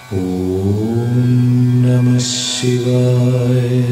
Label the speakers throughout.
Speaker 1: ஓம் நம சிவாய.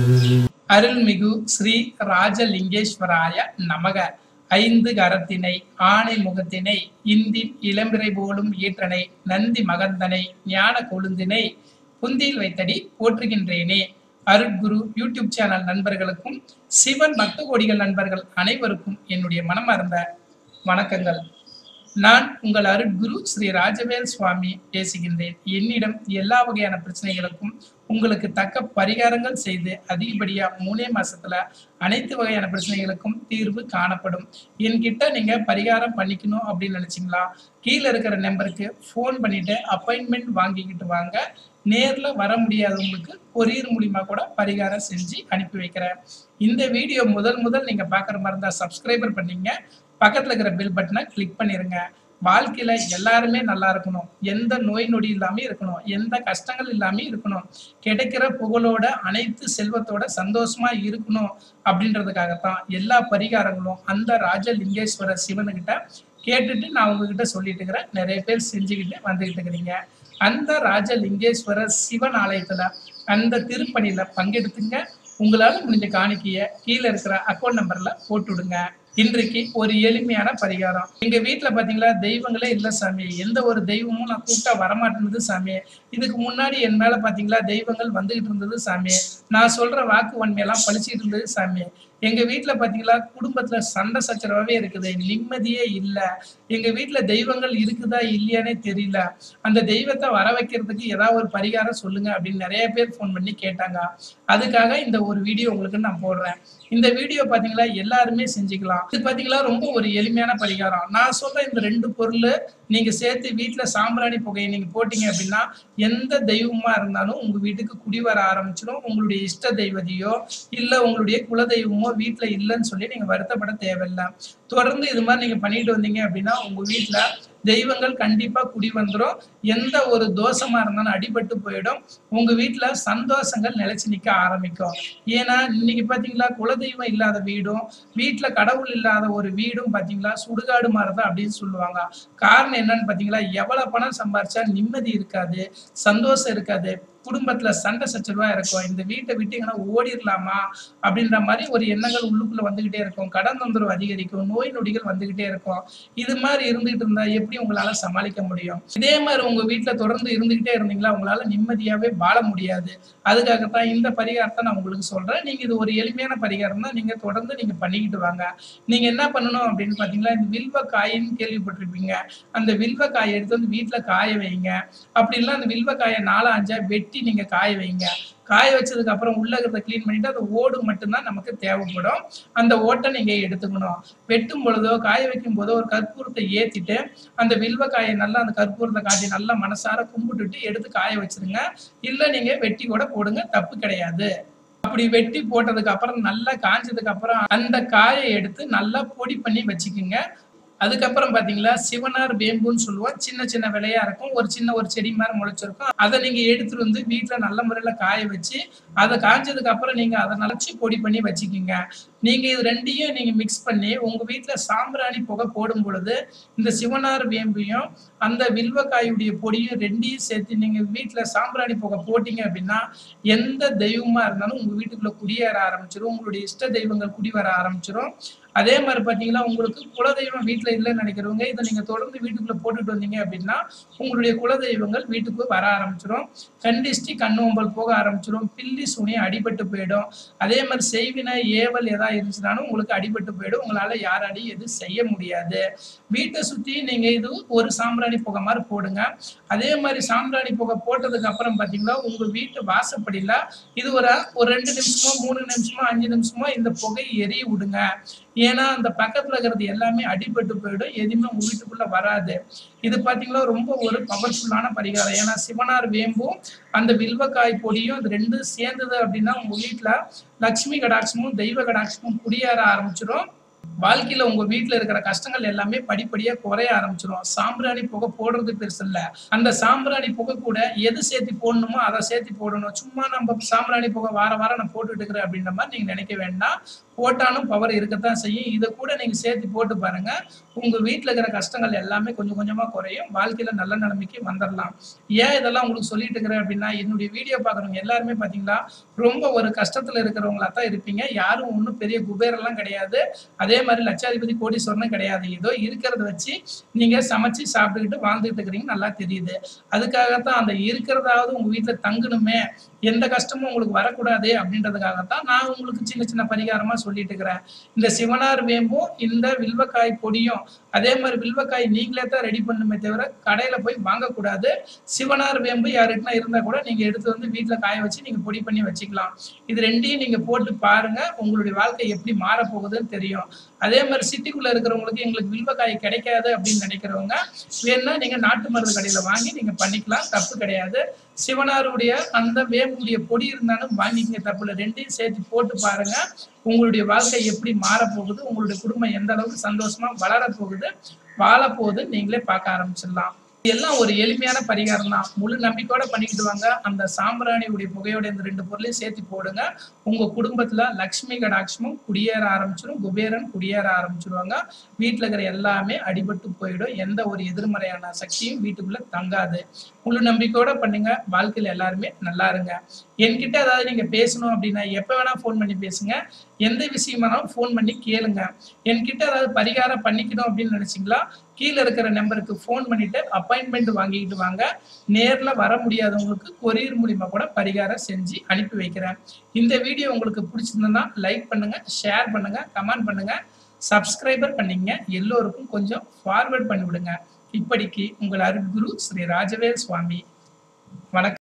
Speaker 2: அருள்மிகு ஸ்ரீ ராஜலிங்கேஸ்வராய நமக. ஐந்து கரத்தினை ஆணை முகத்தினை இந்தின் இளம்பிறை போலும் ஈற்றனை நந்தி மகந்தனை ஞான கொழுந்தினை புந்தியில் வைத்தடி போற்றுகின்றேனே. அருட்குரு யூடியூப் சேனல் நண்பர்களுக்கும் சிவன் பக்த கோடிகள் நண்பர்கள் அனைவருக்கும் என்னுடைய மனமார்ந்த வணக்கங்கள். நான் உங்கள் அருட்குரு ஸ்ரீ ராஜவேல் சுவாமி பேசுகின்றேன். என்னிடம் எல்லா வகையான பிரச்சனைகளுக்கும் உங்களுக்கு தக்க பரிகாரங்கள் செய்து அதிகப்படியா 3 மாசத்துல அனைத்து வகையான பிரச்சனைகளுக்கும் தீர்வு காணப்படும். என்கிட்ட நீங்க பரிகாரம் பண்ணிக்கணும் அப்படின்னு நினைச்சீங்களா, கீழே இருக்கிற நம்பருக்கு ஃபோன் பண்ணிட்டு அப்பாயின்மெண்ட் வாங்கிக்கிட்டு வாங்க. நேர்ல வர முடியாதவங்களுக்கு கொரியர் மூலியமா கூட பரிகாரம் செஞ்சு அனுப்பி வைக்கிறேன். இந்த வீடியோ முதல் நீங்க பாக்குற மாதிரி இருந்தா சப்ஸ்கிரைபர் பண்ணீங்க, பக்கத்துல இருக்கிற பெல் பட்டனை கிளிக் பண்ணிருங்க. வாழ்க்கையில எல்லாருமே நல்லா இருக்கணும், எந்த நோய் நொடி இல்லாம இருக்கணும், எந்த கஷ்டங்கள் இல்லாம இருக்கணும், கிடைக்கிற புகழோட அனைத்து செல்வத்தோட சந்தோஷமா இருக்கணும் அப்படின்றதுக்காகத்தான் எல்லா பரிகாரங்களும் அந்த ராஜலிங்கேஸ்வர சிவனுக்கிட்ட கேட்டுட்டு நான் உங்ககிட்ட சொல்லிட்டு இருக்கிறேன். நிறைய பேர் செஞ்சுக்கிட்டு வந்துகிட்டு இருக்கிறீங்க. அந்த ராஜலிங்கேஸ்வர சிவன் ஆலயத்துல அந்த திருப்பணியில பங்கெடுத்துங்க. உங்களால முடிஞ்ச காணிக்கைய கீழே இருக்கிற அக்கௌண்ட் நம்பர்ல போட்டுடுங்க. இன்றைக்கு ஒரு எளிமையான பரிகாரம். எங்க வீட்டுல பாத்தீங்களா, தெய்வங்களே இல்ல சாமி, எந்த ஒரு தெய்வமும் நான் கூப்பிட்டா வரமாட்டேங்குது சாமி. இதுக்கு முன்னாடி என் மேல பாத்தீங்களா தெய்வங்கள் வந்துகிட்டு இருந்தது சாமி, நான் சொல்ற வாக்கு வன்மையெல்லாம் பழிச்சிட்டு இருந்தது சாமி. எங்க வீட்டுல பாத்தீங்களா குடும்பத்துல சண்டை சச்சரவாவே இருக்குது, நிம்மதியே இல்ல. எங்க வீட்டுல தெய்வங்கள் இருக்குதா இல்லையானே தெரியல, அந்த தெய்வத்தை வர வைக்கிறதுக்கு ஏதாவது ஒரு பரிகாரம் சொல்லுங்க அப்படின்னு நிறைய பேர் போன் பண்ணி கேட்டாங்க. அதுக்காக இந்த ஒரு வீடியோ உங்களுக்கு நான் போடுறேன். இந்த வீடியோ பாத்தீங்களா எல்லாருமே செஞ்சுக்கலாம். இது பாத்தீங்களா ரொம்ப ஒரு எளிமையான பரிகாரம். நான் சொல்ற இந்த 2 பொருள் நீங்க சேர்த்து வீட்டுல சாம்பிராணி புகையை நீங்க போட்டீங்க அப்படின்னா எந்த தெய்வமா இருந்தாலும் உங்க வீட்டுக்கு குடி வர ஆரம்பிச்சிடும். உங்களுடைய இஷ்ட தெய்வதையோ இல்ல உங்களுடைய குலதெய்வமோ வீட்டுல இல்லைன்னு சொல்லி நீங்க வருத்தப்பட தேவையில்லை. தொடர்ந்து இது மாதிரி நீங்க பண்ணிட்டு வந்தீங்க அப்படின்னா உங்க வீட்டுல தெய்வங்கள் கண்டிப்பா குடி வந்துடும். எந்த ஒரு தோஷமா இருந்தாலும் அடிபட்டு போயிடும். உங்க வீட்டுல சந்தோஷங்கள் நிலைச்சு நிக்க ஆரம்பிக்கும். ஏன்னா இன்னைக்கு பாத்தீங்களா குலதெய்வம் இல்லாத வீடும் வீட்டுல கடவுள் இல்லாத ஒரு வீடும் பாத்தீங்களா சுடுகாடு மாதிரிதான் அப்படின்னு சொல்லுவாங்க. காரணம் என்னன்னு பாத்தீங்களா, எவ்வளவு பணம் சம்பாரிச்சா நிம்மதி இருக்காது, சந்தோஷம் இருக்காது, குடும்பத்துல சண்டை சச்சரவா இருக்கும். இந்த வீட்டை விட்டீங்கன்னா ஓடிடலாமா அப்படின்ற மாதிரி ஒரு எண்ணங்கள் உள்ளுக்குள்ள வந்துகிட்டே இருக்கும். கடன் தொந்தரவு அதிகரிக்கும், நோய் நொடிகள் வந்துகிட்டே இருக்கும். இது மாதிரி இருந்துகிட்டு இருந்தா எப்படி உங்களால சமாளிக்க முடியும்? இதே மாதிரி உங்க வீட்டுல தொடர்ந்து இருந்துகிட்டே இருந்தீங்களா உங்களால நிம்மதியாவே வாழ முடியாது. அதுக்காகத்தான் இந்த பரிகாரத்தை நான் உங்களுக்கு சொல்றேன். நீங்க இது ஒரு எளிமையான பரிகாரம் தான், நீங்க தொடர்ந்து நீங்க பண்ணிக்கிட்டு வாங்க. நீங்க என்ன பண்ணணும் அப்படின்னு பாத்தீங்களா, இந்த வில்வ காயின்னு கேள்விப்பட்டிருப்பீங்க. அந்த வில்வ காயை எடுத்து வந்து வீட்டுல காய வைங்க. அப்படி இல்லை அந்த வில்வ காயை 4-5 வெட்டி நீங்க காய வைங்க. காய வச்சதுக்கு அப்புறம் உள்ள இருக்கிறத கிளீன் பண்ணிட்டு அந்த ஓடு மட்டும்தான் நமக்கு தேவைப்படும். அந்த ஓட்டை நீங்க எடுத்துக்கணும். வெட்டும் பொழுதோ காய வைக்கும் போதோ ஒரு கற்பூரத்தை ஏத்திட்டு அந்த வில்வ காயை நல்லா அந்த கற்பூரத்தை காட்டி நல்லா மனசார கும்பிட்டுட்டு எடுத்து காய வச்சிருங்க. இல்ல நீங்க வெட்டி கூட போடுங்க, தப்பு கிடையாது. அப்படி வெட்டி போட்டதுக்கு அப்புறம் நல்லா காஞ்சதுக்கு அப்புறம் அந்த காயை எடுத்து நல்லா பொடி பண்ணி வச்சுக்குங்க. அதுக்கப்புறம் பாத்தீங்களா சிவனார் வேம்புன்னு சொல்லுவோம், சின்ன சின்ன விலையா இருக்கும், ஒரு செடி மாதிரி முளைச்சிருக்கும். அதை நீங்க எடுத்துட்டு வந்து வீட்டுல நல்ல முறையில காய வச்சு அதை காஞ்சதுக்கு அப்புறம் நீங்க அதை நனைச்சு பொடி பண்ணி வச்சுக்கிங்க. நீங்க இது 2ஐயும் நீங்க மிக்ஸ் பண்ணி உங்க வீட்டுல சாம்பிராணி புகை போடும் பொழுது இந்த சிவனார் வேம்பையும் அந்த வில்வக்காயுடைய பொடியும் 2ஐயும் சேர்த்து நீங்க வீட்டுல சாம்பிராணி புகை போட்டீங்க அப்படின்னா எந்த தெய்வமா இருந்தாலும் உங்க வீட்டுக்குள்ள குடியேற ஆரம்பிச்சிடும். உங்களுடைய இஷ்ட தெய்வங்கள் குடி வர ஆரம்பிச்சிடும். அதே மாதிரி பாத்தீங்கன்னா உங்களுக்கு குலதெய்வம் வீட்டுல இல்லைன்னு நினைக்கிறவங்க இதை நீங்க தொடர்ந்து வீட்டுக்குள்ள போட்டுட்டு வந்தீங்க அப்படின்னா உங்களுடைய குலதெய்வங்கள் வீட்டுக்கு வர ஆரம்பிச்சிடும். கண்டிஷ்டி கண்ணோம்பல் போக ஆரம்பிச்சிடும். பில்லி சூனியம் அடிபட்டு போயிடும். அதே மாதிரி செய்வினை ஏவல் ஏதாவது இருந்துச்சுனாலும் உங்களுக்கு அடிபட்டு போயிடும். உங்களால யாராலையும் எதுவும் செய்ய முடியாது. வீட்டை சுத்தி நீங்க இது ஒரு சாம்பிராணி புகை மாதிரி போடுங்க. அதே மாதிரி சாம்பிராணி புகை போட்டதுக்கு அப்புறம் பாத்தீங்கன்னா உங்க வீட்டு வாசப்படியில இது ஒரு 2 நிமிஷமோ 3 நிமிஷமோ 5 நிமிஷமோ இந்த புகை எரிய விடுங்க. ஏன்னா அந்த பக்கத்துல இருக்கிறது எல்லாமே அடிபட்டு போயிடும், எதுவுமே உங்க வீட்டுக்குள்ள வராது. இது பாத்தீங்களா ரொம்ப ஒரு பவர்ஃபுல்லான பரிகாரம். ஏன்னா சிவனார் வேம்பும் அந்த வில்வக்காய் பொடியும் இது 2 சேர்ந்தது அப்படின்னா உங்க வீட்டுல லட்சுமி கடாட்சமும் தெய்வ கடாட்சமும் குடியேற ஆரம்பிச்சிடும். வாழ்க்கையில உங்க வீட்ல இருக்கிற கஷ்டங்கள் எல்லாமே படிப்படியா குறைய ஆரம்பிச்சிரும். சாம்பிராணி புகை போடுறது பெருசு இல்ல. அந்த சாம்பிராணி புகை கூட எது சேர்த்து போடணுமோ அத சேர்த்து போடணும். சும்மா நம்ம சாம்பிராணி புகை வாரம் வாரம் நான் போட்டுட்டு இருக்கிறேன் அப்படின்ற மாரி நீங்க நினைக்க வேண்டாம். போட்டாலும் பவர் இருக்கத்தான் செய்யும். இத கூட நீங்க சேர்த்து போட்டு பாருங்க. உங்க வீட்ல இருக்கிற கஷ்டங்கள் எல்லாமே கொஞ்சம் கொஞ்சமா குறையும். வாழ்க்கையில நல்ல நிலைமைக்கு வந்துரலாம். ஏன் இதெல்லாம் உங்களுக்கு சொல்லிட்டு இருக்கிறேன் அப்படின்னா, என்னுடைய வீடியோ பார்க்குறவங்க எல்லாருமே பார்த்தீங்களா, ரொம்ப ஒரு கஷ்டத்துல இருக்கிறவங்களா தான் இருப்பீங்க. யாரும் ஒண்ணும் பெரிய குபேரன்லாம் கிடையாது. அதே மாரி லட்சாதிபதி, கோடீஸ்வரனும் கிடையாது. ஏதோ இருக்கிறத வச்சு நீங்க சமைச்சு சாப்பிட்டுக்கிட்டு வாழ்ந்துட்டு இருக்கிறீங்க நல்லா தெரியுது. அதுக்காகத்தான் அந்த இருக்கிறதாவது உங்க வீட்ல தங்கணுமே, எந்த கஷ்டமும் உங்களுக்கு வரக்கூடாதே அப்படின்றதுக்காகத்தான் நான் உங்களுக்கு சின்ன சின்ன பரிகாரமா சொல்லிட்டு இருக்கிறேன். இந்த சிவனார் வேம்பும், இந்த வில்வக்காய் பொடியும், அதே மாரி வில்வக்காய் நீங்களே தான் ரெடி பண்ணணுமே தவிர கடையில போய் வாங்கக்கூடாது. சிவனார் வேம்பு யாருக்குன்னா இருந்தா கூட நீங்க எடுத்து வந்து வீட்ல காய வச்சு நீங்க பொடி பண்ணி வச்சுக்கலாம். இது 2யும் நீங்க போட்டு பாருங்க. உங்களுடைய வாழ்க்கை எப்படி மாறப்போகுதுன்னு தெரியும். அதே மாரி சிட்டிக்குள்ள இருக்கிறவங்களுக்கு எங்களுக்கு வில்வக்காய் கிடைக்காது அப்படின்னு நினைக்கிறவங்க, வேணும்னா நீங்க நாட்டு மருந்து கடையில வாங்கி நீங்க பண்ணிக்கலாம். தப்பு கிடையாது. சிவனாருடைய அந்த வேம்புடைய பொடி இருந்தாலும் வாங்கிக்கங்க, தப்பு இல்ல. 2யும் சேர்த்து போட்டு பாருங்க. உங்களுடைய வாழ்க்கை எப்படி மாறப்போகுது, உங்களுடைய குடும்பம் எந்த அளவுக்கு சந்தோஷமா வளரப்போகுது, வாழப்போகுது நீங்களே பார்க்க ஆரம்பிச்சிடலாம். எல்லாம் ஒரு எளிமையான பரிகாரம் தான். முழு நம்பிக்கையோட பண்ணிக்கிட்டு வாங்க. அந்த சாம்பிராணியுடைய புகையோட இந்த 2 பொருளையும் சேர்த்து போடுங்க. உங்க குடும்பத்துல லட்சுமி கடாட்சமும் குடியேற ஆரம்பிச்சிடும். குபேரன் குடியேற ஆரம்பிச்சிருவாங்க. வீட்டுல இருக்கிற எல்லாமே அடிபட்டு போயிடும். எந்த ஒரு எதிர்மறையான சக்தியும் வீட்டுக்குள்ள தங்காது. முழு நம்பிக்கையோட பண்ணுங்க. வாழ்க்கையில எல்லாருமே நல்லா இருங்க. என்கிட்ட ஏதாவது நீங்க பேசணும் அப்படின்னா எப்ப வேணா ஃபோன் பண்ணி பேசுங்க. எந்த விஷயமானாலும் ஃபோன் பண்ணி கேளுங்க. என்கிட்ட ஏதாவது பரிகாரம் பண்ணிக்கணும் அப்படின்னு நினைச்சீங்களா, கீழ இருக்கிற நம்பருக்கு ஃபோன் பண்ணிட்டு அப்பாயின்மெண்ட் வாங்கிட்டு வாங்க. நேர்ல வர முடியாதவங்களுக்கு கொரியர் மூலியமா கூட பரிகாரம் செஞ்சு அனுப்பி வைக்கிறேன். இந்த வீடியோ உங்களுக்கு பிடிச்சிருந்ததுன்னா லைக் பண்ணுங்க, ஷேர் பண்ணுங்க, கமெண்ட் பண்ணுங்க, சப்ஸ்கிரைபர் பண்ணீங்க. எல்லோருக்கும் கொஞ்சம் ஃபார்வர்ட் பண்ணி விடுங்க. இப்படிக்கு உங்கள் அருட்குரு ஸ்ரீ ராஜவேல் சுவாமி. வணக்கம்.